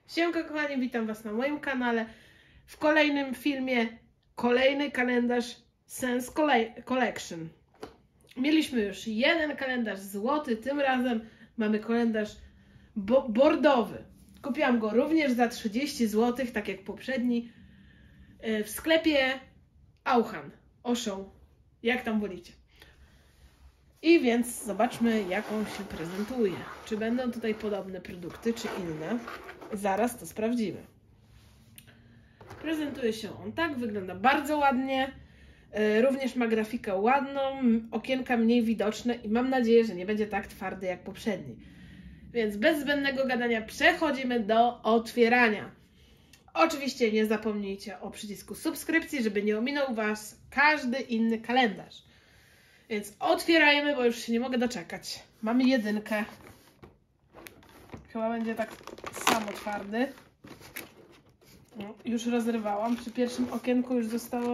Siemka kochani, witam Was na moim kanale. W kolejnym filmie kolejny kalendarz Sense Collection. Mieliśmy już jeden kalendarz złoty, tym razem mamy kalendarz bordowy. Kupiłam go również za 30 zł, tak jak poprzedni, w sklepie Auchan, Auchan, jak tam wolicie. I więc zobaczmy, jak on się prezentuje. Czy będą tutaj podobne produkty, czy inne? Zaraz to sprawdzimy. Prezentuje się on tak, wygląda bardzo ładnie. Również ma grafikę ładną, okienka mniej widoczne i mam nadzieję, że nie będzie tak twardy jak poprzedni. Więc bez zbędnego gadania przechodzimy do otwierania. Oczywiście nie zapomnijcie o przycisku subskrypcji, żeby nie ominął Was każdy inny kalendarz. Więc otwierajmy, bo już się nie mogę doczekać. Mamy jedynkę. Chyba będzie tak samo twardy. No, już rozrywałam. Przy pierwszym okienku już zostało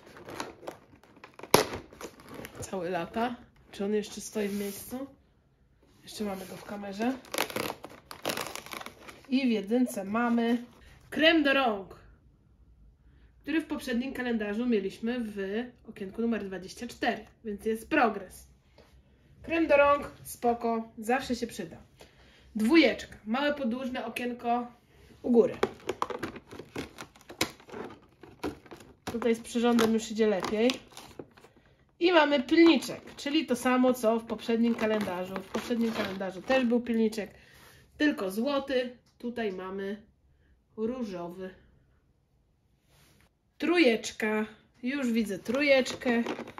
cały lata. Czy on jeszcze stoi w miejscu? Jeszcze mamy go w kamerze. I w jedynce mamy krem do rąk, który w poprzednim kalendarzu mieliśmy w okienku numer 24, więc jest progres. Krem do rąk, spoko, zawsze się przyda. Dwójeczka, małe podłużne okienko u góry. Tutaj z przyrządem już idzie lepiej. I mamy pilniczek, czyli to samo co w poprzednim kalendarzu. W poprzednim kalendarzu też był pilniczek, tylko złoty. Tutaj mamy różowy. Trójeczka, już widzę trójeczkę.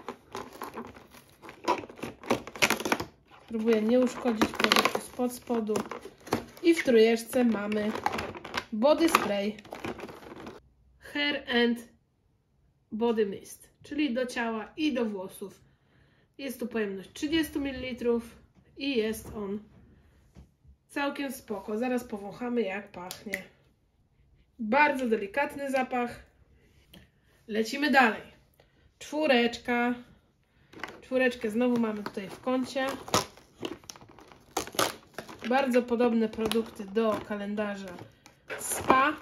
Próbuję nie uszkodzić produktu spod spodu. I w trójeczce mamy body spray Hair and Body Mist, czyli do ciała i do włosów. Jest tu pojemność 30 ml i jest on całkiem spoko. Zaraz powąchamy, jak pachnie. Bardzo delikatny zapach. Lecimy dalej. Czwóreczka. Czwóreczkę znowu mamy tutaj w kącie. Bardzo podobne produkty do kalendarza Spa.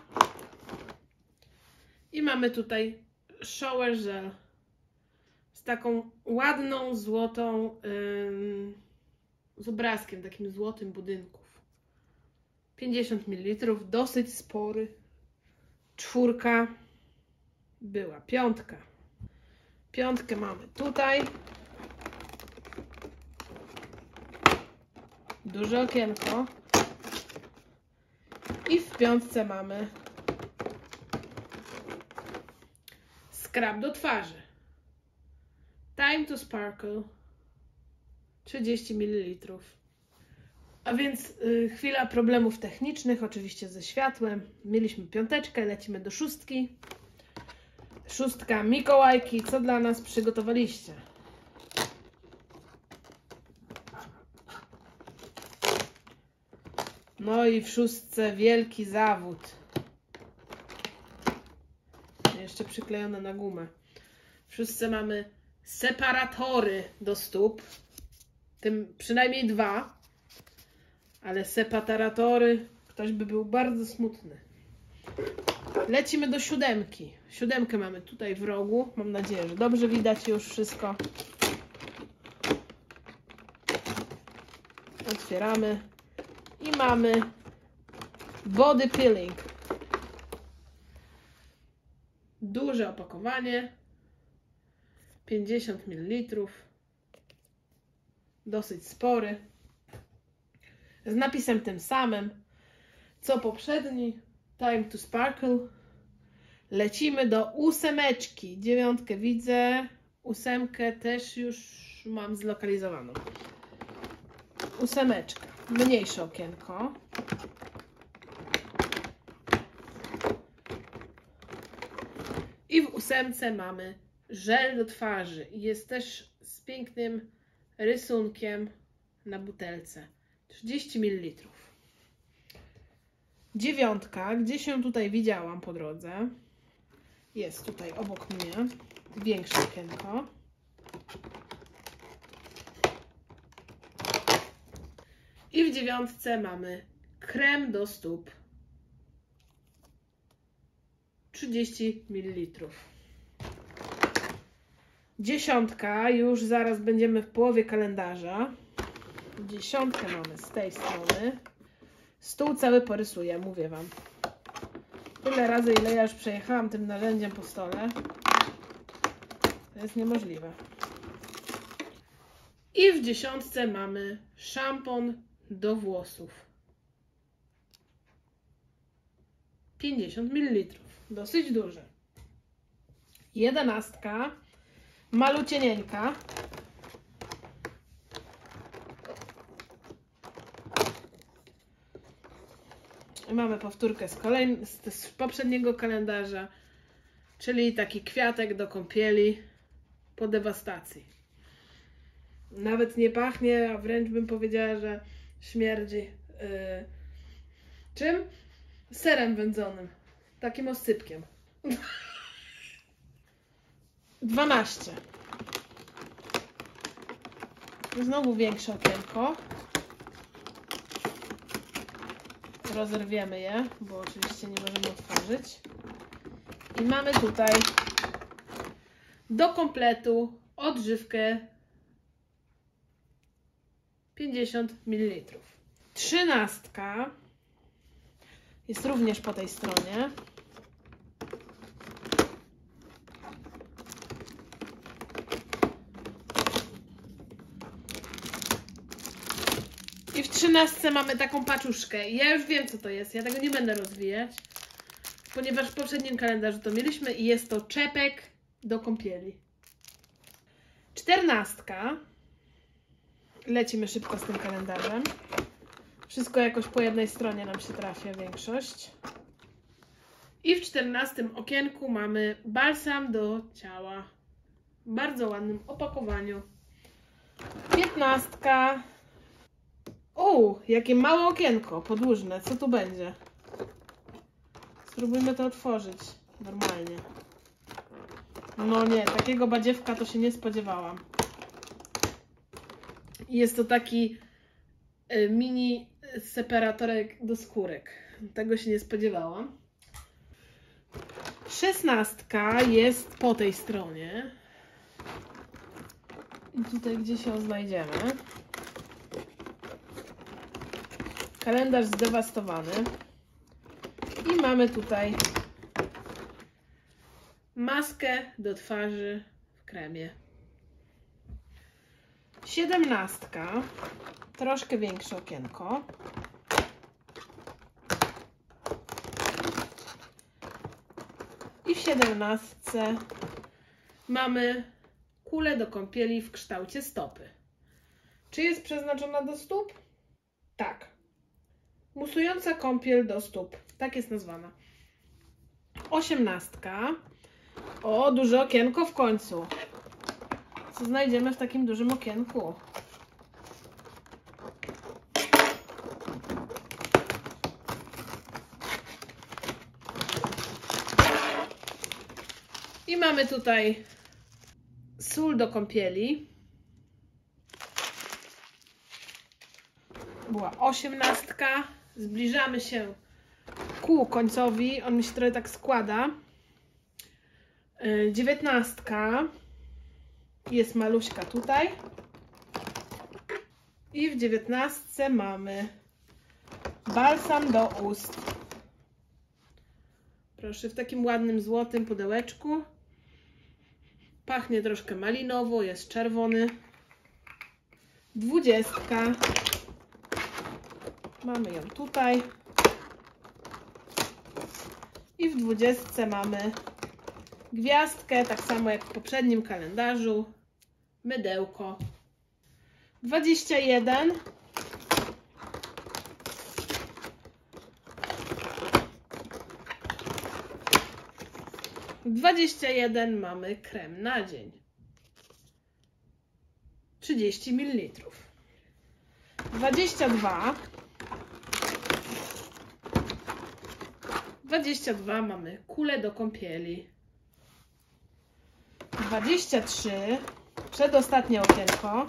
I mamy tutaj shower gel z taką ładną, złotą, z obrazkiem takim złotym budynków. 50 ml, dosyć spory. Czwórka. Była piątka. Piątkę mamy tutaj. Duże okienko. I w piątce mamy skrab do twarzy. Time to Sparkle. 30 ml. A więc chwila problemów technicznych, oczywiście ze światłem. Mieliśmy piąteczkę, lecimy do szóstki. Szóstka, Mikołajki, co dla nas przygotowaliście? No i w szóstce wielki zawód. Jeszcze przyklejone na gumę. W szóstce mamy separatory do stóp. Tym przynajmniej dwa. Ale separatory, ktoś by był bardzo smutny. Lecimy do siódemki. Siódemkę mamy tutaj w rogu. Mam nadzieję, że dobrze widać już wszystko. Otwieramy. I mamy body peeling. Duże opakowanie. 50 ml. Dosyć spory. Z napisem tym samym co poprzedni. Time to Sparkle. Lecimy do ósemeczki. Dziewiątkę widzę. Ósemkę też już mam zlokalizowaną. Ósemeczka. Mniejsze okienko. I w ósemce mamy żel do twarzy. Jest też z pięknym rysunkiem na butelce. 30 ml. Dziewiątka, gdzieś ją tutaj widziałam po drodze. Jest tutaj obok mnie. Większe okienko. I w dziewiątce mamy krem do stóp. 30 ml. Dziesiątka, już zaraz będziemy w połowie kalendarza. Dziesiątkę mamy z tej strony. Stół cały porysuję, mówię Wam. Tyle razy, ile ja już przejechałam tym narzędziem po stole. To jest niemożliwe. I w dziesiątce mamy szampon do włosów. 50 ml. Dosyć duży. Jedenastka. Malucienieńka. Mamy powtórkę z poprzedniego kalendarza, czyli taki kwiatek do kąpieli po dewastacji. Nawet nie pachnie, a wręcz bym powiedziała, że śmierdzi czym? Serem wędzonym. Takim oscypkiem. 12. Znowu większe okienko. Rozerwiemy je, bo oczywiście nie możemy otworzyć. I mamy tutaj do kompletu odżywkę 50 ml. 13 jest również po tej stronie. I w 13 mamy taką paczuszkę. Ja już wiem, co to jest. Ja tego nie będę rozwijać, ponieważ w poprzednim kalendarzu to mieliśmy i jest to czepek do kąpieli. 14. Lecimy szybko z tym kalendarzem. Wszystko jakoś po jednej stronie nam się trafia, większość. I w 14 okienku mamy balsam do ciała. W bardzo ładnym opakowaniu. 15. O, jakie małe okienko podłużne. Co tu będzie? Spróbujmy to otworzyć normalnie. No nie, takiego badziewka to się nie spodziewałam. Jest to taki mini separatorek do skórek. Tego się nie spodziewałam. 16 jest po tej stronie. I tutaj gdzieś ją znajdziemy. Kalendarz zdewastowany. I mamy tutaj maskę do twarzy w kremie. 17. Troszkę większe okienko. I w 17 mamy kulę do kąpieli w kształcie stopy. Czy jest przeznaczona do stóp? Tak. Musująca kąpiel do stóp. Tak jest nazwana. 18. O, duże okienko w końcu. Co znajdziemy w takim dużym okienku? I mamy tutaj sól do kąpieli. Była 18. Zbliżamy się ku końcowi. On mi się trochę tak składa. 19. Jest maluśka tutaj. I w 19 mamy balsam do ust. Proszę, w takim ładnym złotym pudełeczku. Pachnie troszkę malinowo, jest czerwony. 20. Mamy ją tutaj. I w 20 mamy gwiazdkę, tak samo jak w poprzednim kalendarzu. Mydełko. 21. W 21 mamy krem na dzień. 30 ml. 22. 22 mamy kulę do kąpieli. 23. Przedostatnie okienko.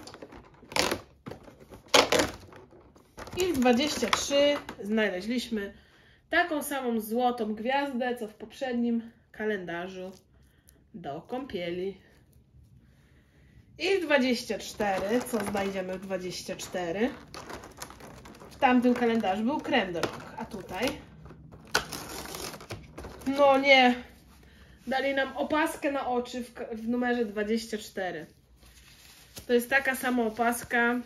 I w 23 znaleźliśmy taką samą złotą gwiazdę, co w poprzednim kalendarzu do kąpieli. I 24, co znajdziemy w 24? W tamtym kalendarzu był krem do rąk, a tutaj? No nie, dali nam opaskę na oczy w numerze 24. To jest taka sama opaska.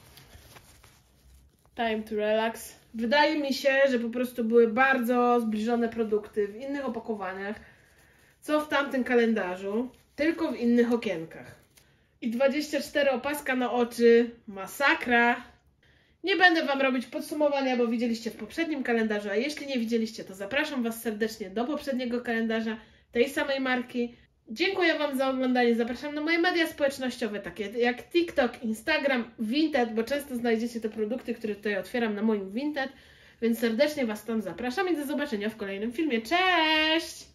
Time to relax. Wydaje mi się, że po prostu były bardzo zbliżone produkty w innych opakowaniach, co w tamtym kalendarzu, tylko w innych okienkach. I 24 opaska na oczy, masakra. Nie będę Wam robić podsumowania, bo widzieliście w poprzednim kalendarzu, a jeśli nie widzieliście, to zapraszam Was serdecznie do poprzedniego kalendarza tej samej marki. Dziękuję Wam za oglądanie, zapraszam na moje media społecznościowe, takie jak TikTok, Instagram, Vinted, bo często znajdziecie te produkty, które tutaj otwieram na moim Vinted, więc serdecznie Was tam zapraszam i do zobaczenia w kolejnym filmie. Cześć!